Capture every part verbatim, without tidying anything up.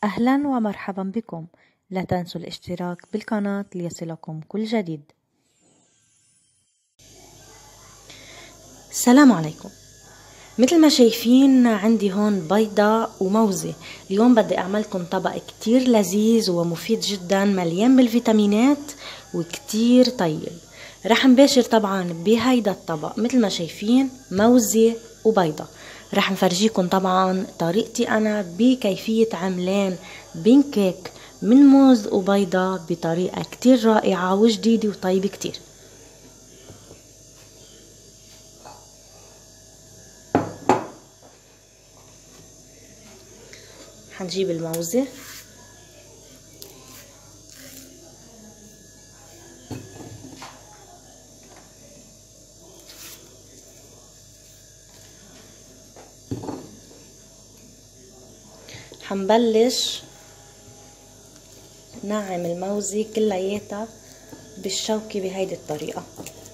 أهلا ومرحبا بكم. لا تنسوا الاشتراك بالقناة ليصلكم كل جديد. السلام عليكم. مثل ما شايفين عندي هون بيضة وموزة. اليوم بدي أعملكم طبق كتير لذيذ ومفيد جدا، مليان بالفيتامينات وكتير طيب. رح نباشر طبعا بهيدا الطبق. مثل ما شايفين موزة وبيضة. رح نفرجيكم طبعا طريقتي أنا بكيفية عملان بنكيك من موز وبيضة بطريقة كتير رائعة وجديدة وطيبة كتير. هنجيب الموزة هنبلش نعم الموزة كلياتها بالشوكة بهيدي الطريقة.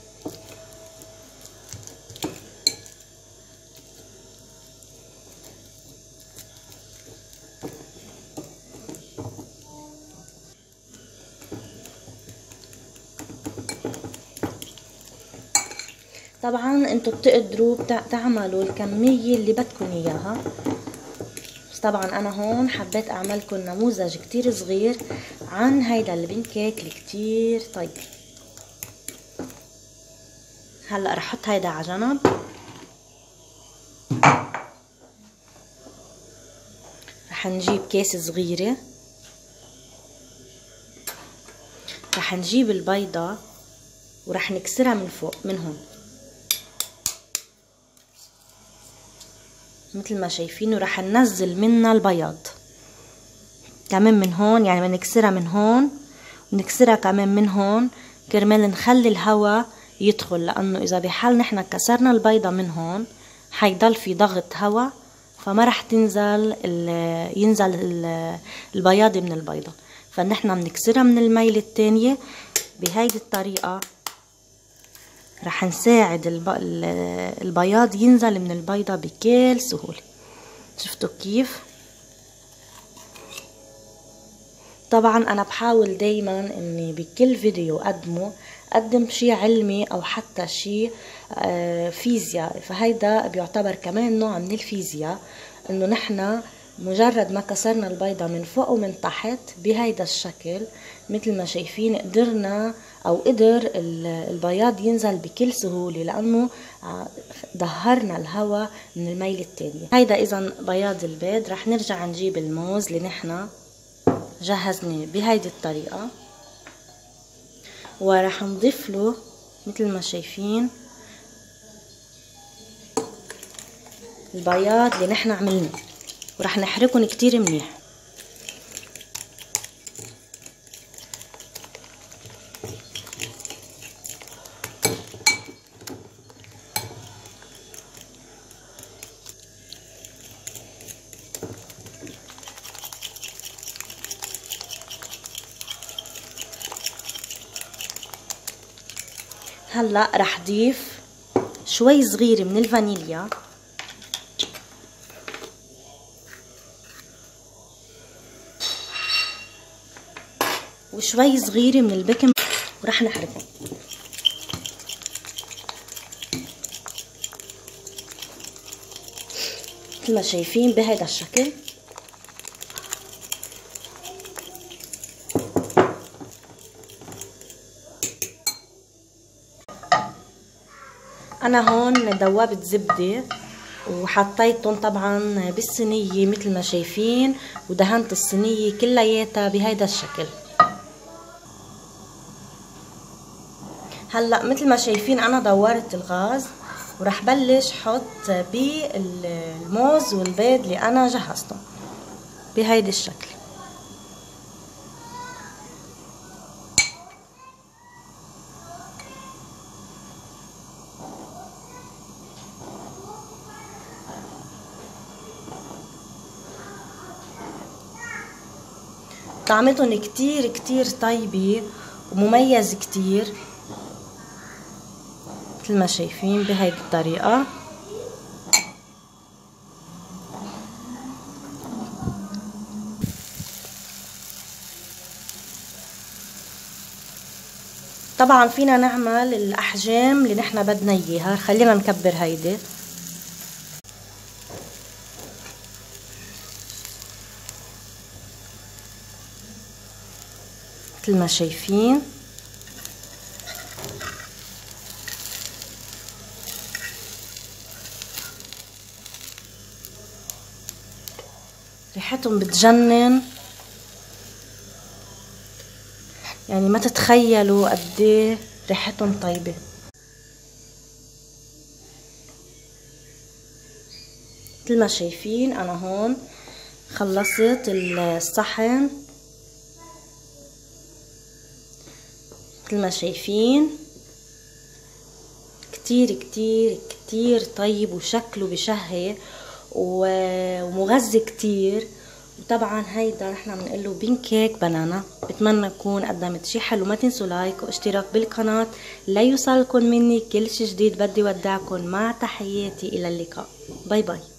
طبعا انتوا بتقدروا تعملوا الكمية اللي بدكم اياها، بس طبعا انا هون حبيت اعملكم نموذج كتير صغير عن هيدا البنكيك اللي كتير طيب. هلا رح احط هيدا على جنب. رح نجيب كيس صغيرة. رح نجيب البيضة ورح نكسرها من فوق من هون مثل ما شايفين، ورح ننزل منها البياض كمان من هون، يعني بنكسرها من هون ونكسرها كمان من هون كرمال نخلي الهواء يدخل، لانه اذا بحال نحن كسرنا البيضة من هون حيضل في ضغط هواء، فما رح تنزل ينزل البياض من البيضة. فنحن بنكسرها من الميلة التانية بهيدي الطريقة. رح نساعد البياض ينزل من البيضة بكل سهولة. شفتوا كيف؟ طبعا انا بحاول دايما اني بكل فيديو اقدمه اقدم شي علمي او حتى شي فيزياء، فهيدا بيعتبر كمان نوع من الفيزياء، انه نحنا مجرد ما كسرنا البيضة من فوق ومن تحت بهيدا الشكل مثل ما شايفين قدرنا او قدر البياض ينزل بكل سهولة، لانه ظهرنا الهواء من الميلة التانية. هيدا اذا بياض البيض. رح نرجع نجيب الموز اللي نحنا جهزناه بهيدي الطريقة، ورح نضيف له مثل ما شايفين البياض اللي نحنا عملناه، ورح نحركهم كتير منيح. هلا رح ضيف شوي صغيرة من الفانيليا وشوي صغيرة من البيكنج ورح نحركهم. مثل ما شايفين بهذا الشكل. انا هون دوبت زبدة وحطيتهم طبعا بالصينية مثل ما شايفين، ودهنت الصينية كلياتها بهيدا الشكل. هلا مثل ما شايفين انا دورت الغاز ورح بلش حط بالموز والبيض اللي انا جهزتهم بهيدا الشكل. طعمتهم كتير كتير طيبة ومميز كتير مثل ما شايفين بهيدي الطريقة. طبعا فينا نعمل الاحجام اللي نحن بدنا اياها. خلينا نكبر هيدي. مثل ما شايفين ريحتهم بتجنن، يعني ما تتخيلوا قد ايه ريحتهم طيبه. مثل ما شايفين انا هون خلصت الصحن. مثل ما شايفين كتير كتير كتير طيب وشكله بشهي ومغذي كتير. وطبعا هيدا نحن بنقله بين كيك بنانا. بتمنى اكون قدمت شي حلو. ما تنسوا لايك واشتراك بالقناة ليوصلكم مني كل شي جديد. بدي ودعكم مع تحياتي، الى اللقاء، باي باي.